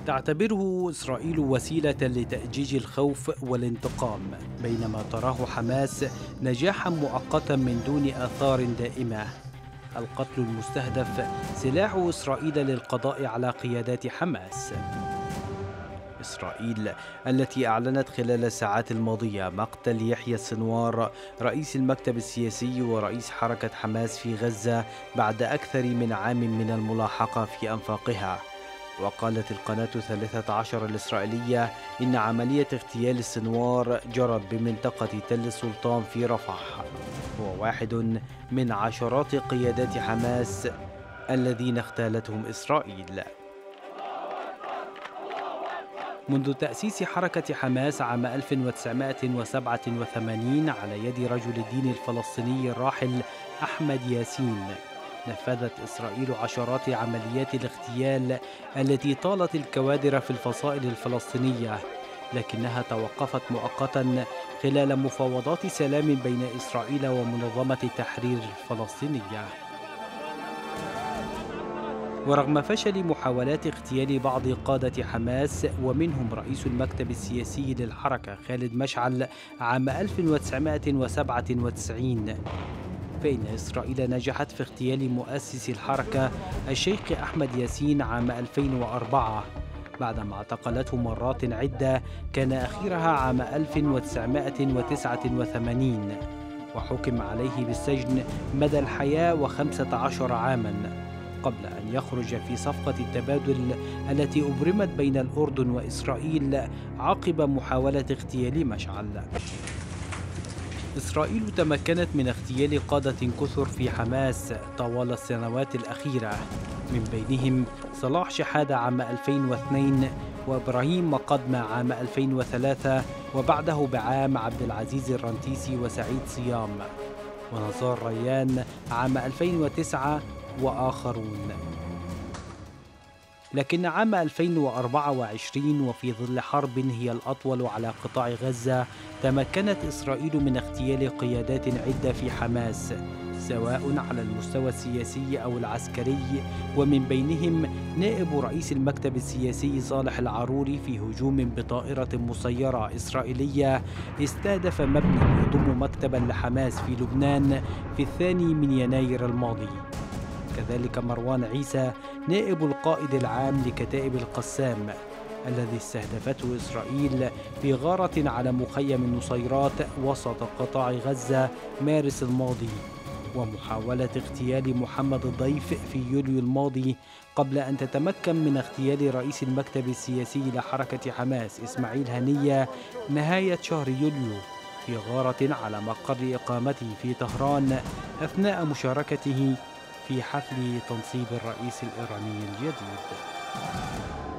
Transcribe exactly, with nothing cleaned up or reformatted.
تعتبره إسرائيل وسيلة لتأجيج الخوف والانتقام، بينما تراه حماس نجاحا مؤقتا من دون آثار دائمة. القتل المستهدف سلاح إسرائيل للقضاء على قيادات حماس. إسرائيل التي أعلنت خلال الساعات الماضية مقتل يحيى السنوار رئيس المكتب السياسي ورئيس حركة حماس في غزة بعد أكثر من عام من الملاحقة في أنفاقها. وقالت القناة الثالثة عشر الإسرائيلية إن عملية اغتيال السنوار جرت بمنطقة تل السلطان في رفح، هو واحد من عشرات قيادات حماس الذين اغتالتهم إسرائيل. منذ تأسيس حركة حماس عام ألف وتسعمائة وسبعة وثمانين على يد رجل الدين الفلسطيني الراحل أحمد ياسين، نفذت إسرائيل عشرات عمليات الاغتيال التي طالت الكوادر في الفصائل الفلسطينية، لكنها توقفت مؤقتا خلال مفاوضات سلام بين إسرائيل ومنظمة التحرير الفلسطينية. ورغم فشل محاولات اغتيال بعض قادة حماس ومنهم رئيس المكتب السياسي للحركة خالد مشعل عام ألف وتسعمائة وسبعة وتسعين، فإن إسرائيل نجحت في اغتيال مؤسس الحركة الشيخ أحمد ياسين عام ألفين وأربعة بعدما اعتقلته مرات عدة، كان أخيرها عام ألف وتسعمائة وتسعة وثمانين، وحكم عليه بالسجن مدى الحياة وخمسة عشر عاماً قبل أن يخرج في صفقة التبادل التي أبرمت بين الأردن وإسرائيل عقب محاولة اغتيال مشعل. إسرائيل تمكنت من اغتيال قادة كثر في حماس طوال السنوات الأخيرة، من بينهم صلاح شحادة عام ألفين واثنين وإبراهيم مقدمة عام ألفين وثلاثة، وبعده بعام عبد العزيز الرنتيسي وسعيد صيام ونزار ريان عام ألفين وتسعة وآخرون. لكن عام ألفين وأربعة وعشرين وفي ظل حرب هي الأطول على قطاع غزة، تمكنت إسرائيل من اغتيال قيادات عدة في حماس سواء على المستوى السياسي أو العسكري، ومن بينهم نائب رئيس المكتب السياسي صالح العروري في هجوم بطائرة مسيرة إسرائيلية استهدف مبنى يضم مكتبا لحماس في لبنان في الثاني من يناير الماضي. كذلك مروان عيسى نائب القائد العام لكتائب القسام الذي استهدفته إسرائيل في غارة على مخيم نصيرات وسط قطاع غزة مارس الماضي، ومحاولة اغتيال محمد الضيف في يوليو الماضي قبل أن تتمكن من اغتيال رئيس المكتب السياسي لحركة حماس إسماعيل هنية نهاية شهر يوليو في غارة على مقر إقامته في طهران أثناء مشاركته في حفل تنصيب الرئيس الإيراني الجديد.